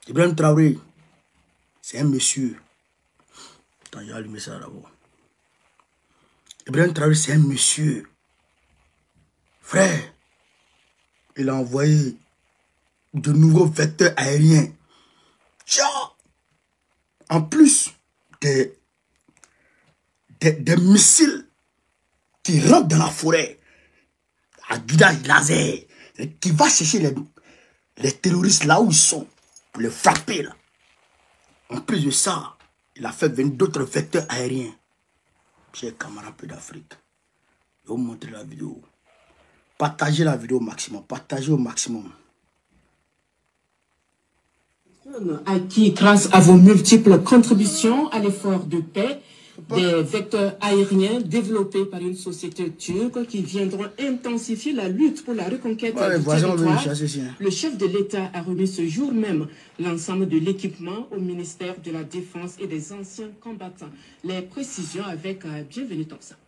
Ibrahim Traoré, c'est un monsieur. Attends, j'ai allumé ça d'abord. Ibrahim Traoré, c'est un monsieur. Frère, il a envoyé de nouveaux vecteurs aériens. Genre, en plus des missiles qui rentrent dans la forêt, à guidage laser, qui va chercher les terroristes là où ils sont, pour les frapper là. En plus de ça, il a fait venir d'autres vecteurs aériens. Chers camarades d'Afrique, je vais vous montrer la vidéo. Partagez la vidéo au maximum, partagez au maximum. Acquis grâce à vos multiples contributions à l'effort de paix, des vecteurs aériens développés par une société turque qui viendront intensifier la lutte pour la reconquête du territoire. Le chef de l'État a remis ce jour même l'ensemble de l'équipement au ministère de la Défense et des anciens combattants. Les précisions avec Bienvenue Thompson.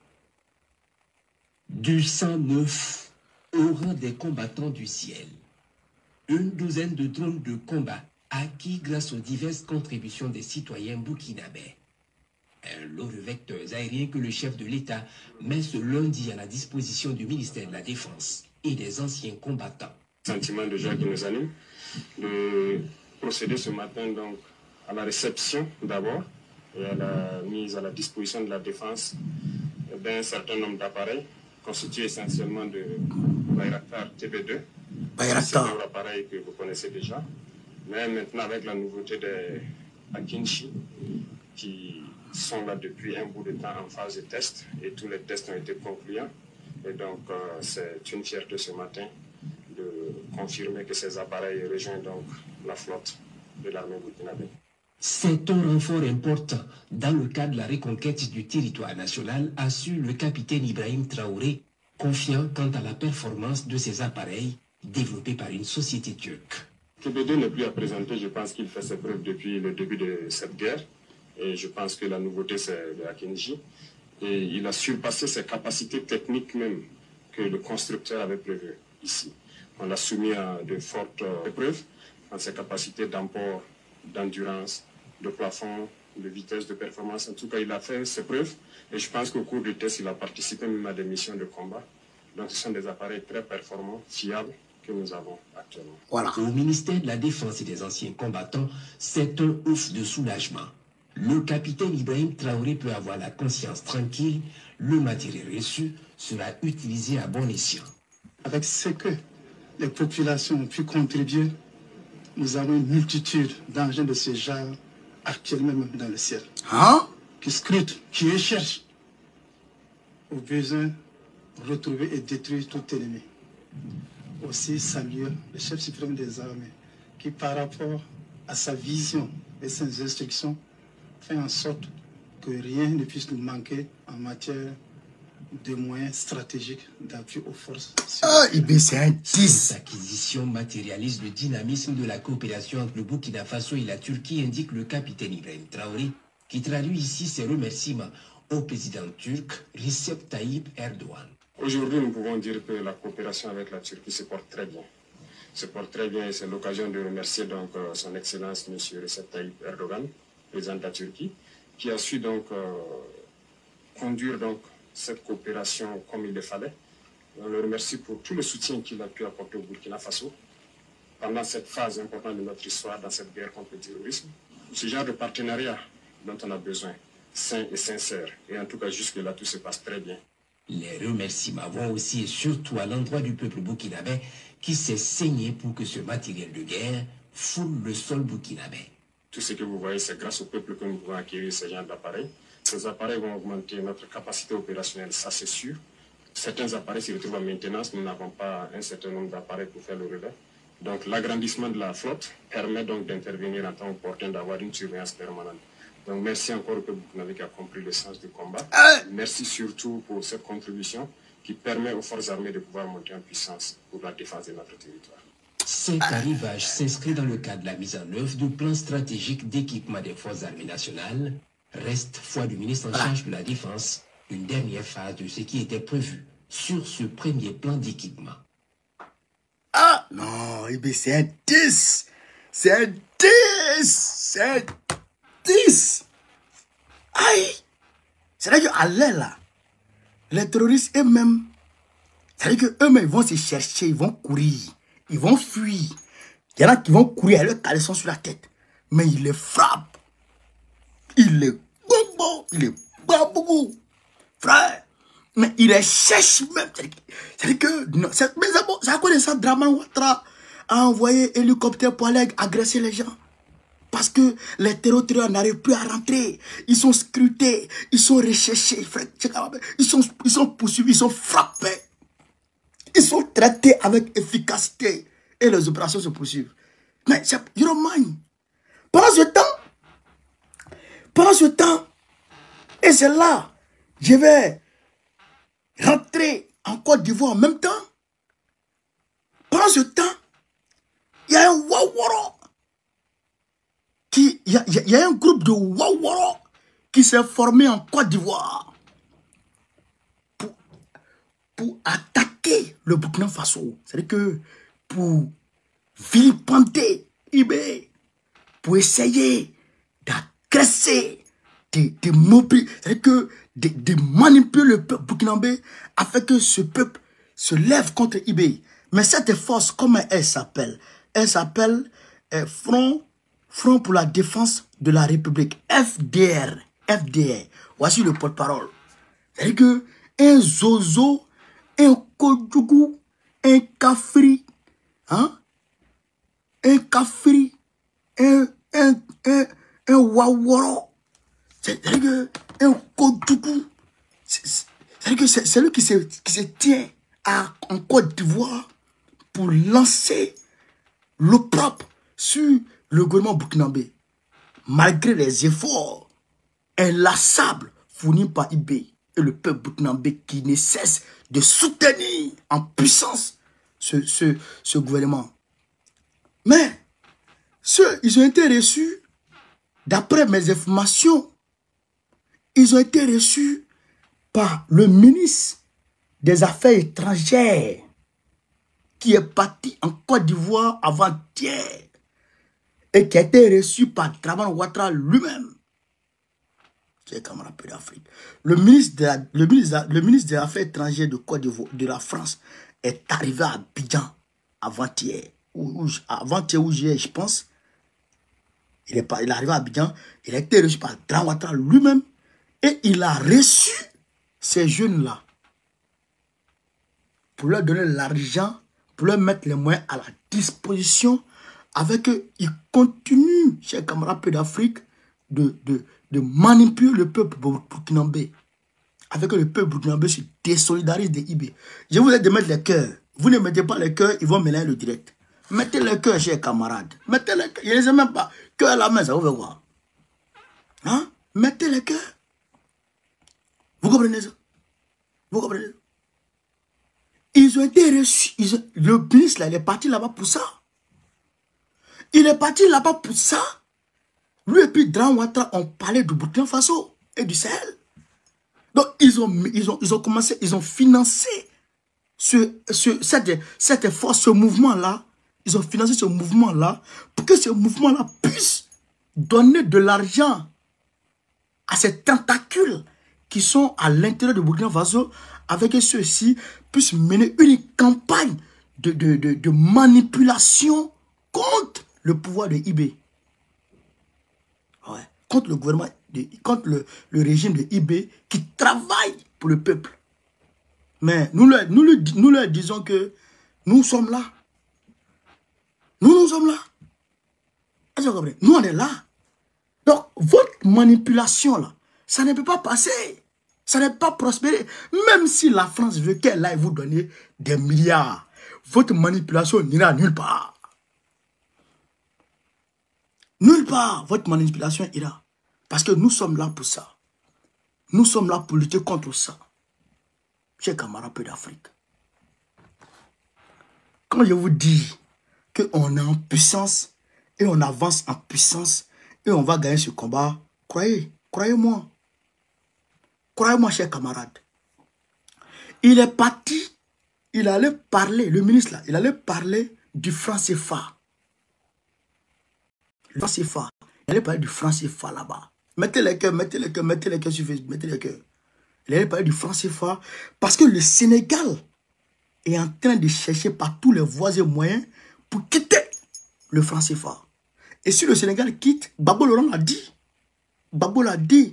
Du 109 au rang des combattants du ciel. Une douzaine de drones de combat acquis grâce aux diverses contributions des citoyens burkinabés. Un lot de vecteurs aériens que le chef de l'État met ce lundi à la disposition du ministère de la Défense et des anciens combattants. Sentiment de joie qui nous anime de procéder ce matin donc à la réception d'abord et à la mise à la disposition de la Défense d'un certain nombre d'appareils constitués essentiellement de Bayraktar TB2. C'est un appareil que vous connaissez déjà. Mais maintenant, avec la nouveauté des Akinci, qui sont là depuis un bout de temps en phase de test, et tous les tests ont été concluants. Et donc, c'est une fierté ce matin de confirmer que ces appareils rejoignent donc la flotte de l'armée burkinabé. C'est un renfort important dans le cadre de la reconquête du territoire national, assure le capitaine Ibrahim Traoré, confiant quant à la performance de ces appareils développés par une société turque. TB2 n'est plus à présenter, je pense qu'il fait ses preuves depuis le début de cette guerre. Et je pense que la nouveauté, c'est le Akinji. Et il a surpassé ses capacités techniques même que le constructeur avait prévues ici. On l'a soumis à de fortes épreuves dans ses capacités d'emport, d'endurance, de plafond, de vitesse, de performance. En tout cas, il a fait ses preuves. Et je pense qu'au cours du test, il a participé même à des missions de combat. Donc, ce sont des appareils très performants, fiables, que nous avons actuellement. Voilà. Au ministère de la Défense et des anciens combattants, c'est un ouf de soulagement. Le capitaine Ibrahim Traoré peut avoir la conscience tranquille, le matériel reçu sera utilisé à bon escient. Avec ce que les populations ont pu contribuer, nous avons une multitude d'engins de ce genre actuellement même dans le ciel. Qui scrutent, qui recherchent au besoin de retrouver et détruire tout ennemi. Aussi saluer le chef suprême des armées qui, par rapport à sa vision et ses instructions, fait en sorte que rien ne puisse nous manquer en matière de moyens stratégiques d'appui aux forces. Cette acquisition matérialise le dynamisme de la coopération entre le Burkina Faso et la Turquie, indique le capitaine Ibrahim Traoré, qui traduit ici ses remerciements au président turc Recep Tayyip Erdogan. Aujourd'hui, nous pouvons dire que la coopération avec la Turquie se porte très bien. Se porte très bien et c'est l'occasion de remercier donc son Excellence M. Recep Tayyip Erdogan, président de la Turquie, qui a su donc conduire donc cette coopération comme il le fallait. On le remercie pour tout le soutien qu'il a pu apporter au Burkina Faso pendant cette phase importante de notre histoire dans cette guerre contre le terrorisme. Ce genre de partenariat dont on a besoin, sain et sincère. Et en tout cas, jusque-là, tout se passe très bien. Les remerciements vont aussi et surtout à l'endroit du peuple burkinabé qui s'est saigné pour que ce matériel de guerre foule le sol burkinabé. Tout ce que vous voyez, c'est grâce au peuple que nous pouvons acquérir ce genre d'appareils. Ces appareils vont augmenter notre capacité opérationnelle, ça c'est sûr. Certains appareils se retrouvent en maintenance, nous n'avons pas un certain nombre d'appareils pour faire le relais. Donc l'agrandissement de la flotte permet donc d'intervenir en temps opportun, d'avoir une surveillance permanente. Donc merci encore au peuple burkinabé qui a compris le sens du combat. Merci surtout pour cette contribution qui permet aux forces armées de pouvoir monter en puissance pour la défense de notre territoire. Cet arrivage s'inscrit dans le cadre de la mise en œuvre du plan stratégique d'équipement des forces armées nationales. Reste, foi du ministre en charge de la Défense, une dernière phase de ce qui était prévu sur ce premier plan d'équipement. Non, c'est un 10. C'est 10. C'est 10. Aïe. C'est-à-dire qu'à l'air là, les terroristes eux-mêmes, c'est-à-dire qu'eux-mêmes, ils vont se chercher, ils vont courir, ils vont fuir. Il y en a qui vont courir avec le caleçon sur la tête. Mais ils les frappent. Ils les bombent, ils les babou. Frère, mais ils les cherchent même. C'est-à-dire que, c'est à quoi de ça, Draman Ouattara a envoyé hélicoptère pour aller agresser les gens. Parce que les terroristes n'arrivent plus à rentrer. Ils sont scrutés, ils sont recherchés, frère. Ils sont poursuivis, ils sont frappés. Ils sont traités avec efficacité. Et les opérations se poursuivent. Mais, you don't mind. Pendant ce temps, et c'est là, je vais rentrer en Côte d'Ivoire en même temps. Pendant ce temps, il y a un Waworo. Il y a un groupe de Waworo qui s'est formé en Côte d'Ivoire pour attaquer le Burkina Faso. C'est-à-dire que pour vilipender IB, pour essayer d'agresser, de mobiliser, c'est-à-dire que de manipuler le peuple burkinabé afin que ce peuple se lève contre IB. Mais cette force, comment elle s'appelle? Elle s'appelle Front pour la défense de la République, FDR. Voici le porte-parole. C'est-à-dire que un Zozo, un Kodjougou, un Kafri, hein? Un Kafri, un Waworo, c'est-à-dire que un Kodjougou, c'est-à-dire que c'est lui qui se tient en Côte d'Ivoire pour lancer l'opprobre sur le gouvernement burkinabé, malgré les efforts inlassables fournis par IB et le peuple burkinabé qui ne cesse de soutenir en puissance ce gouvernement. Mais ils ont été reçus, d'après mes informations, ils ont été reçus par le ministre des Affaires étrangères qui est parti en Côte d'Ivoire avant-hier et qui a été reçu par Draman Ouattara lui-même. C'est comme un peu d'Afrique. Le ministre des Affaires étrangères de Côte d'Ivoire, de la France, est arrivé à Abidjan avant-hier. Avant-hier ou hier, je pense. Il est arrivé à Abidjan. Il a été reçu par Draman Ouattara lui-même et il a reçu ces jeunes-là pour leur donner l'argent, pour leur mettre les moyens à la disposition, avec eux, ils continuent, chers camarades d'Afrique, de manipuler le peuple burkinabé. Avec le peuple burkinabé se désolidarise des IB. Je vous ai de mettre les cœurs. Vous ne mettez pas les cœurs, ils vont mélanger le direct. Mettez les cœurs, chers camarades. Mettez les cœurs. Je ne sais même pas. Cœur à la main, ça vous fait quoi? Hein? Mettez les cœurs. Vous comprenez ça? Vous comprenez ça? Ils ont été reçus. Le ministre, là, il est parti là-bas pour ça. Il est parti là-bas pour ça. Lui et puis Draman Ouattara ont parlé du Burkina Faso et du Sahel. Donc, ils ont commencé, ils ont financé cette force, ce mouvement-là. Ils ont financé ce mouvement-là pour que ce mouvement-là puisse donner de l'argent à ces tentacules qui sont à l'intérieur du Burkina Faso, avec que ceux-ci puissent mener une campagne de manipulation contre le pouvoir de IB. Ouais. Contre le gouvernement, contre le régime de IB qui travaille pour le peuple. Mais nous leur disons que nous sommes là. Nous sommes là. Est-ce que vous comprenez? Nous, on est là. Donc, votre manipulation, là, ça ne peut pas passer. Ça ne peut pas prospérer. Même si la France veut qu'elle aille vous donner des milliards, votre manipulation n'ira nulle part. Nulle part, votre manipulation ira. Parce que nous sommes là pour ça. Nous sommes là pour lutter contre ça. Chers camarades d'Afrique. Quand je vous dis qu'on est en puissance et on avance en puissance et on va gagner ce combat, croyez-moi. Croyez-moi, chers camarades. Il est parti, il il allait parler, le ministre là, il allait parler du franc CFA. Le franc CFA. Il allait parler du franc CFA là-bas. Mettez les cœurs, mettez les cœurs, mettez les cœurs sur Facebook, mettez les cœurs. Il allait parler du franc CFA parce que le Sénégal est en train de chercher par tous les voies et moyens pour quitter le franc CFA. Et si le Sénégal quitte, Gbagbo Laurent l'a dit. Gbagbo l'a dit.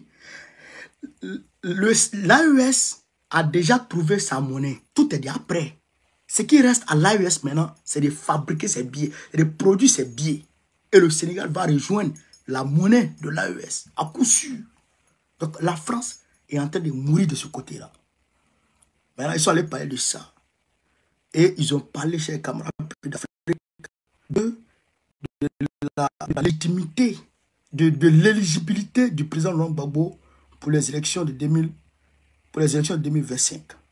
L'AES a déjà trouvé sa monnaie. Tout est déjà prêt. Ce qui reste à l'AES maintenant, c'est de fabriquer ses billets, de produire ses billets. Et le Sénégal va rejoindre la monnaie de l'AES, à coup sûr. Donc la France est en train de mourir de ce côté-là. Maintenant, ils sont allés parler de ça. Et ils ont parlé, chers camarades d'Afrique, de la légitimité, de l'éligibilité du président Laurent Gbagbo pour les élections de 2025.